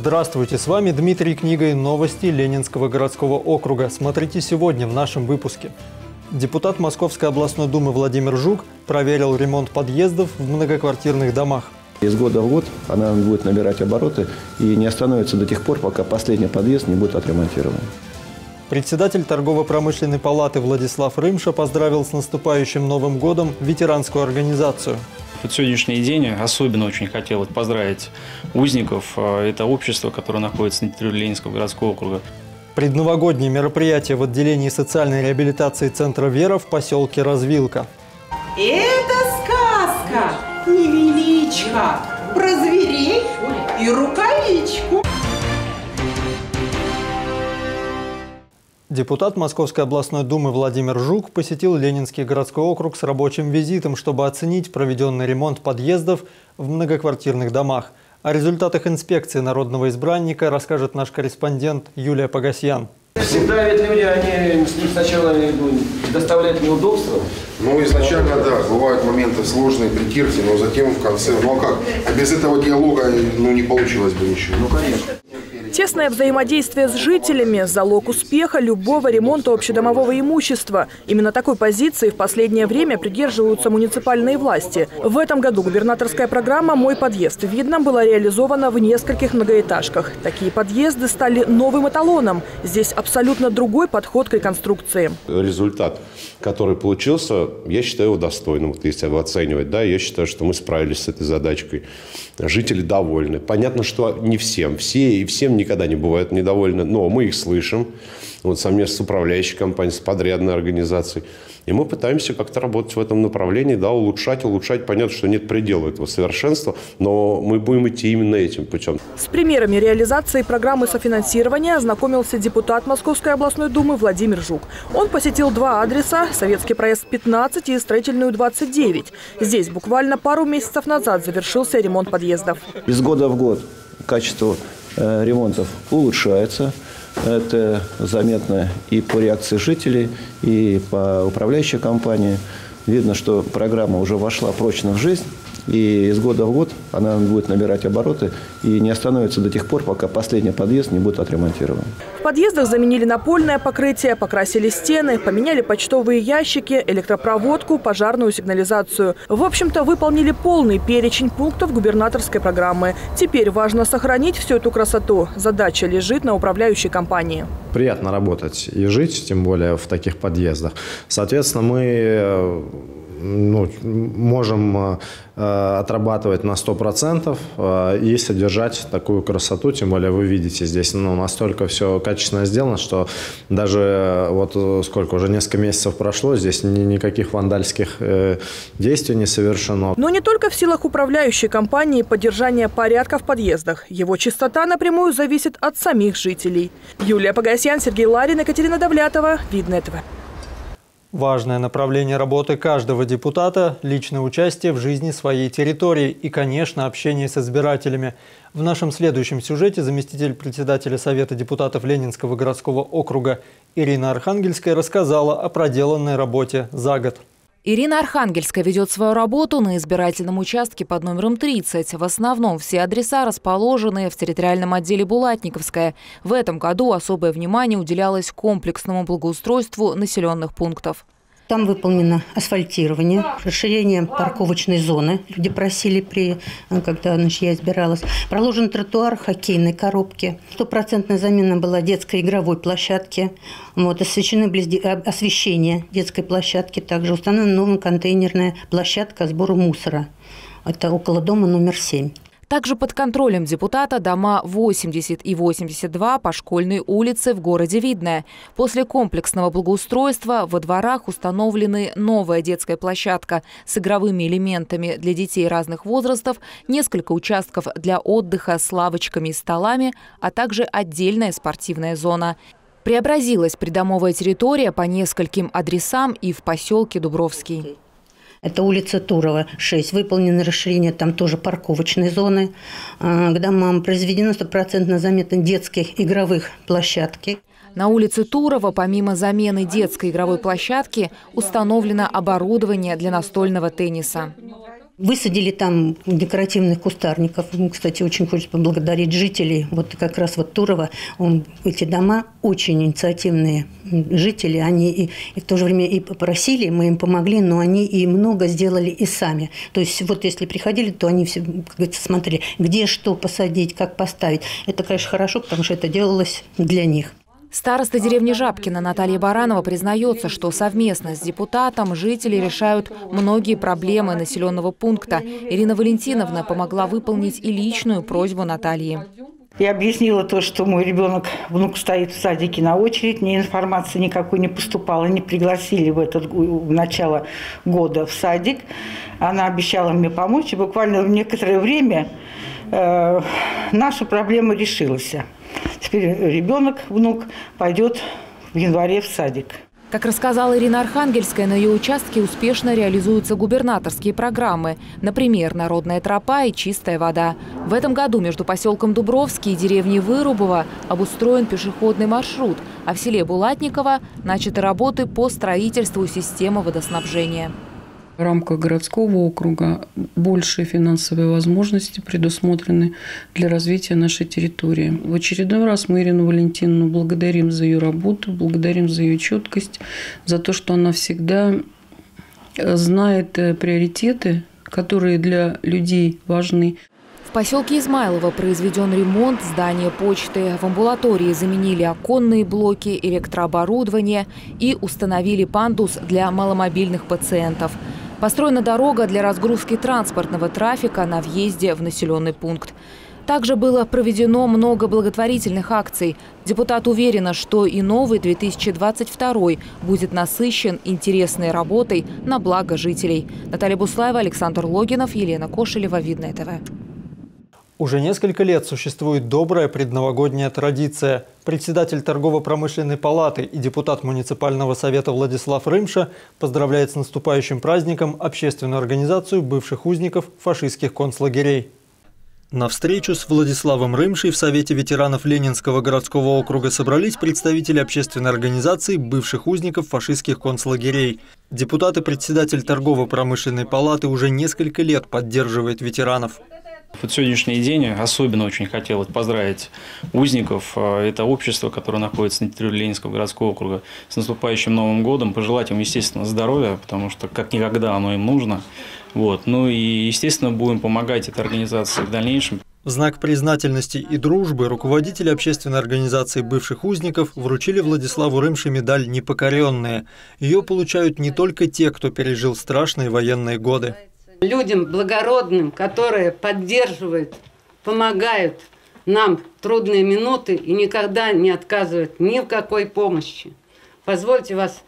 Здравствуйте, с вами Дмитрий Книга и новости Ленинского городского округа. Смотрите сегодня в нашем выпуске. Депутат Московской областной думы Владимир Жук проверил ремонт подъездов в многоквартирных домах. Из года в год она будет набирать обороты и не остановится до тех пор, пока последний подъезд не будет отремонтирован. Председатель торгово-промышленной палаты Владислав Рымша поздравил с наступающим Новым годом ветеранскую организацию. В сегодняшний день особенно очень хотелось поздравить узников. Это общество, которое находится на территории Ленинского городского округа. Предновогодние мероприятия в отделении социальной реабилитации Центра «Вера» в поселке Развилка. Это сказка, невеличка, про зверей и рукавичку. Депутат Московской областной думы Владимир Жук посетил Ленинский городской округ с рабочим визитом, чтобы оценить проведенный ремонт подъездов в многоквартирных домах. О результатах инспекции народного избранника расскажет наш корреспондент Юлия Погасьян. Всегда ведь люди, они с них сначала доставляют неудобства. Ну, изначально, да, бывают моменты сложные, притирки, но затем в конце, ну а как? А без этого диалога, не получилось бы ничего. Ну, конечно. Тесное взаимодействие с жителями – залог успеха любого ремонта общедомового имущества. Именно такой позиции в последнее время придерживаются муниципальные власти. В этом году губернаторская программа «Мой подъезд» в Видном была реализована в нескольких многоэтажках. Такие подъезды стали новым эталоном. Здесь абсолютно другой подход к реконструкции. Результат, который получился, я считаю его достойным. Вот если его оценивать, да, я считаю, что мы справились с этой задачкой. Жители довольны. Понятно, что не всем. Все и всем никогда не бывают недовольны, но мы их слышим. Вот совместно с управляющей компанией, с подрядной организацией. И мы пытаемся как-то работать в этом направлении, да, улучшать. Понятно, что нет предела этого совершенства, но мы будем идти именно этим путем. С примерами реализации программы софинансирования ознакомился депутат Московской областной думы Владимир Жук. Он посетил два адреса – Советский проезд 15 и Строительную 29. Здесь буквально пару месяцев назад завершился ремонт подъездов. Из года в год качество ремонтов улучшается. Это заметно и по реакции жителей, и по управляющей компании. Видно, что программа уже вошла прочно в жизнь. И из года в год она будет набирать обороты и не остановится до тех пор, пока последний подъезд не будет отремонтирован. В подъездах заменили напольное покрытие, покрасили стены, поменяли почтовые ящики, электропроводку, пожарную сигнализацию. В общем-то, выполнили полный перечень пунктов губернаторской программы. Теперь важно сохранить всю эту красоту. Задача лежит на управляющей компании. Приятно работать и жить, тем более в таких подъездах. Соответственно, мы можем отрабатывать на 100% и содержать такую красоту. Тем более вы видите, здесь настолько все качественно сделано, что даже уже несколько месяцев прошло, здесь никаких вандальских действий не совершено. Но не только в силах управляющей компании поддержание порядка в подъездах. Его чистота напрямую зависит от самих жителей. Юлия Погасьян, Сергей Ларин, Екатерина Давлятова, Видное ТВ. Важное направление работы каждого депутата – личное участие в жизни своей территории и, конечно, общение с избирателями. В нашем следующем сюжете заместитель председателя Совета депутатов Ленинского городского округа Ирина Архангельская рассказала о проделанной работе за год. Ирина Архангельская ведет свою работу на избирательном участке под номером 30. В основном все адреса расположены в территориальном отделе Булатниковская. В этом году особое внимание уделялось комплексному благоустройству населенных пунктов. Там выполнено асфальтирование, расширение парковочной зоны. Люди просили, когда я избиралась. Проложен тротуар хоккейной коробки. 100% замена была детской игровой площадки. Освещение детской площадки. Также установлена новая контейнерная площадка сбора мусора. Это около дома номер 7. Также под контролем депутата дома 80 и 82 по Школьной улице в городе Видное. После комплексного благоустройства во дворах установлены новая детская площадка с игровыми элементами для детей разных возрастов, несколько участков для отдыха с лавочками и столами, а также отдельная спортивная зона. Преобразилась придомовая территория по нескольким адресам и в поселке Дубровский. Это улица Турова, 6. Выполнено расширение там тоже парковочной зоны. К домам произведено 100% замена детских игровых площадки. На улице Турова, помимо замены детской игровой площадки, установлено оборудование для настольного тенниса. Высадили там декоративных кустарников. Кстати, очень хочется поблагодарить жителей. Вот как раз вот Турова, эти дома очень инициативные жители. Они и в то же время и попросили, мы им помогли, но они и много сделали и сами. То есть вот если приходили, то они все, как говорится, смотрели, где что посадить, как поставить. Это, конечно, хорошо, потому что это делалось для них. Староста деревни Жабкино Наталья Баранова признается, что совместно с депутатом жители решают многие проблемы населенного пункта. Ирина Валентиновна помогла выполнить и личную просьбу Натальи. Я объяснила то, что мой ребенок, внук стоит в садике на очередь, ни информации никакой не поступала, не пригласили в начало года в садик. Она обещала мне помочь, и буквально в некоторое время наша проблема решилась. Теперь ребенок, внук, пойдет в январе в садик. Как рассказала Ирина Архангельская, на ее участке успешно реализуются губернаторские программы. Например, «Народная тропа» и «Чистая вода». В этом году между поселком Дубровский и деревней Вырубово обустроен пешеходный маршрут, а в селе Булатниково начаты работы по строительству системы водоснабжения. В рамках городского округа большие финансовые возможности предусмотрены для развития нашей территории. В очередной раз мы Ирину Валентиновну благодарим за ее работу, благодарим за ее четкость, за то, что она всегда знает приоритеты, которые для людей важны. В поселке Измайлово произведен ремонт здания почты. В амбулатории заменили оконные блоки, электрооборудование и установили пандус для маломобильных пациентов. Построена дорога для разгрузки транспортного трафика на въезде в населенный пункт. Также было проведено много благотворительных акций. Депутат уверена, что и новый 2022 будет насыщен интересной работой на благо жителей. Наталья Буслаева, Александр Логинов, Елена Кошелева, Видное ТВ. Уже несколько лет существует добрая предновогодняя традиция. Председатель торгово-промышленной палаты и депутат муниципального совета Владислав Рымша поздравляет с наступающим праздником общественную организацию бывших узников фашистских концлагерей. На встречу с Владиславом Рымшей в Совете ветеранов Ленинского городского округа собрались представители общественной организации бывших узников фашистских концлагерей. Депутат и председатель торгово-промышленной палаты уже несколько лет поддерживает ветеранов. В сегодняшний день особенно очень хотелось поздравить узников, это общество, которое находится на территории Ленинского городского округа, с наступающим Новым годом, пожелать им, естественно, здоровья, потому что как никогда оно им нужно. Ну и, естественно, будем помогать этой организации в дальнейшем. В знак признательности и дружбы руководители общественной организации бывших узников вручили Владиславу Рымше медаль «Непокоренные». Ее получают не только те, кто пережил страшные военные годы. Людям благородным, которые поддерживают, помогают нам в трудные минуты и никогда не отказывают ни в какой помощи. Позвольте вас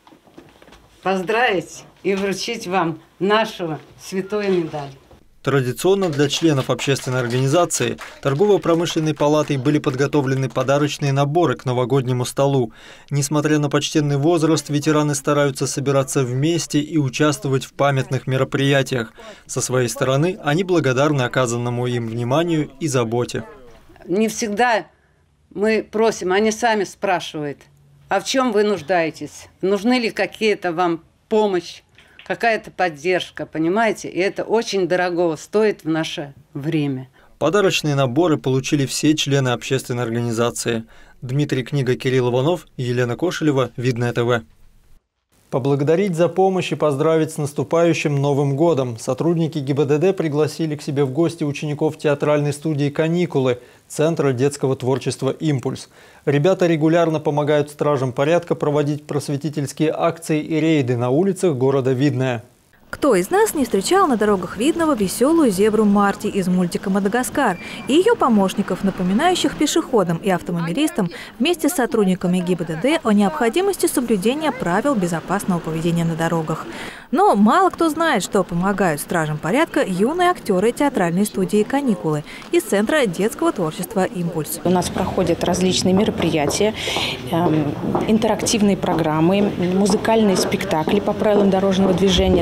поздравить и вручить вам нашу святую медаль. Традиционно для членов общественной организации торгово-промышленной палатой были подготовлены подарочные наборы к новогоднему столу. Несмотря на почтенный возраст, ветераны стараются собираться вместе и участвовать в памятных мероприятиях. Со своей стороны они благодарны оказанному им вниманию и заботе. Не всегда мы просим, они сами спрашивают, а в чем вы нуждаетесь? Нужны ли какие-то вам помощь? Какая-то поддержка, понимаете? И это очень дорого стоит в наше время. Подарочные наборы получили все члены общественной организации. Дмитрий Книга, Кирилл Иванов, Елена Кошелева, Видное ТВ. Поблагодарить за помощь и поздравить с наступающим Новым годом сотрудники ГИБДД пригласили к себе в гости учеников театральной студии «Каникулы» Центра детского творчества «Импульс». Ребята регулярно помогают стражам порядка проводить просветительские акции и рейды на улицах города Видное. Кто из нас не встречал на дорогах Видного веселую зебру Марти из мультика «Мадагаскар» и ее помощников, напоминающих пешеходам и автомобилистам вместе с сотрудниками ГИБДД о необходимости соблюдения правил безопасного поведения на дорогах. Но мало кто знает, что помогают стражам порядка юные актеры театральной студии «Каникулы» из Центра детского творчества «Импульс». У нас проходят различные мероприятия, интерактивные программы, музыкальные спектакли по правилам дорожного движения. Также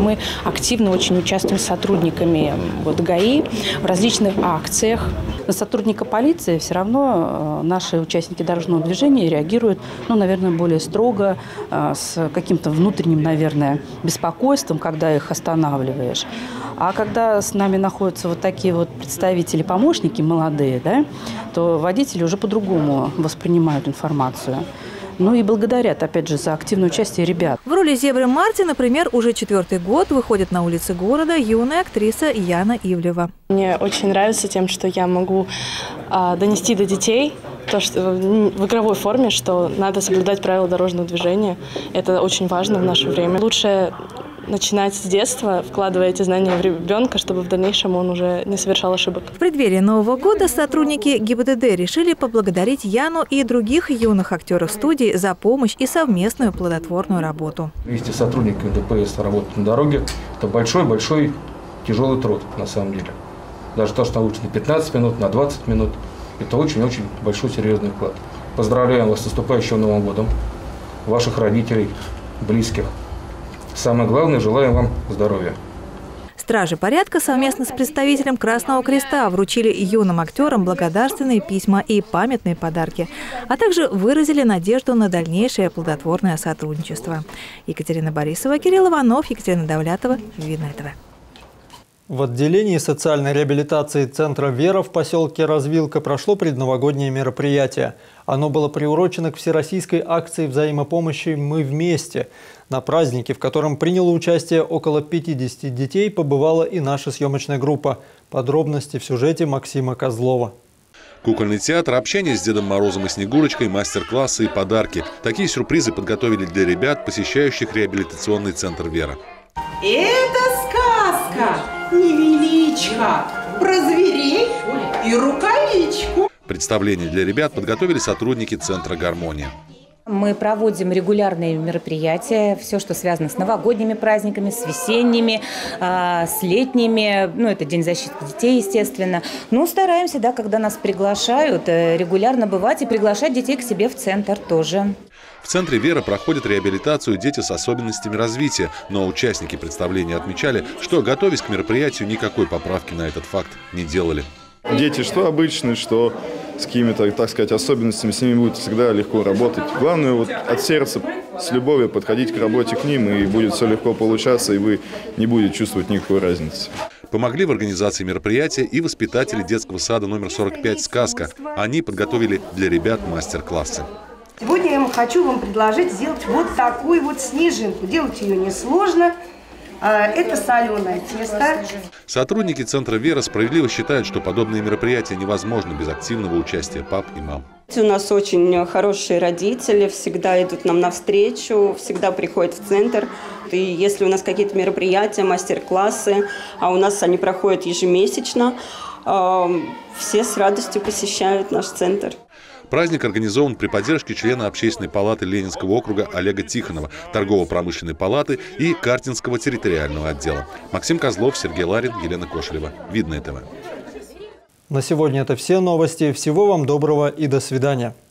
мы активно очень участвуем с сотрудниками ГАИ в различных акциях. На сотрудника полиции все равно наши участники дорожного движения реагируют, наверное, более строго, с каким-то внутренним, наверное, беспокойством, когда их останавливаешь. А когда с нами находятся вот такие вот представители, помощники молодые, да, то водители уже по-другому воспринимают информацию. И благодарят, опять же, за активное участие ребят. В роли зебры Марти, например, уже 4-й год выходит на улицы города юная актриса Яна Ивлева. Мне очень нравится тем, что я могу донести до детей то, что в игровой форме, что надо соблюдать правила дорожного движения. Это очень важно в наше время. Лучше начинать с детства, вкладывая эти знания в ребенка, чтобы в дальнейшем он уже не совершал ошибок. В преддверии Нового года сотрудники ГИБДД решили поблагодарить Яну и других юных актеров студии за помощь и совместную плодотворную работу. Вести с сотрудниками ДПС работать на дороге – это большой-большой тяжелый труд на самом деле. Даже то, что научно на 15 минут, на 20 минут – это очень-очень большой серьезный вклад. Поздравляем вас с наступающим Новым годом, ваших родителей, близких. Самое главное, желаем вам здоровья. Стражи порядка совместно с представителем Красного Креста вручили юным актерам благодарственные письма и памятные подарки, а также выразили надежду на дальнейшее плодотворное сотрудничество. Екатерина Борисова, Кирилл Иванов, Екатерина Давлятова, Видное ТВ. В отделении социальной реабилитации центра «Вера» в поселке Развилка прошло предновогоднее мероприятие. Оно было приурочено к всероссийской акции взаимопомощи «Мы вместе». На празднике, в котором приняло участие около 50 детей, побывала и наша съемочная группа. Подробности в сюжете Максима Козлова. Кукольный театр, общение с Дедом Морозом и Снегурочкой, мастер-классы и подарки. Такие сюрпризы подготовили для ребят, посещающих реабилитационный центр «Вера». Это сказка, невеличка, про зверей и рукавичку. Представление для ребят подготовили сотрудники центра «Гармония». Мы проводим регулярные мероприятия, все, что связано с новогодними праздниками, с весенними, с летними. Это День защиты детей, естественно. Стараемся, когда нас приглашают, регулярно бывать и приглашать детей к себе в центр тоже. В центре «Вера» проходят реабилитацию дети с особенностями развития, но участники представления отмечали, что, готовясь к мероприятию, никакой поправки на этот факт не делали. Дети, что обычные, что с какими-то, так сказать, особенностями, с ними будет всегда легко работать. Главное, от сердца, с любовью подходить к работе к ним, и будет все легко получаться, и вы не будете чувствовать никакой разницы. Помогли в организации мероприятия и воспитатели детского сада номер 45 «Сказка». Они подготовили для ребят мастер-классы. Сегодня я хочу вам предложить сделать вот такую вот снежинку. Делать ее несложно. Это соленое тесто. Сотрудники центра «Вера» справедливо считают, что подобные мероприятия невозможны без активного участия пап и мам. У нас очень хорошие родители, всегда идут нам навстречу, всегда приходят в центр. И если у нас какие-то мероприятия, мастер-классы, а у нас они проходят ежемесячно, все с радостью посещают наш центр. Праздник организован при поддержке члена Общественной палаты Ленинского округа Олега Тихонова, Торгово-промышленной палаты и Картинского территориального отдела. Максим Козлов, Сергей Ларин, Елена Кошелева. Видное ТВ. На сегодня это все новости. Всего вам доброго и до свидания.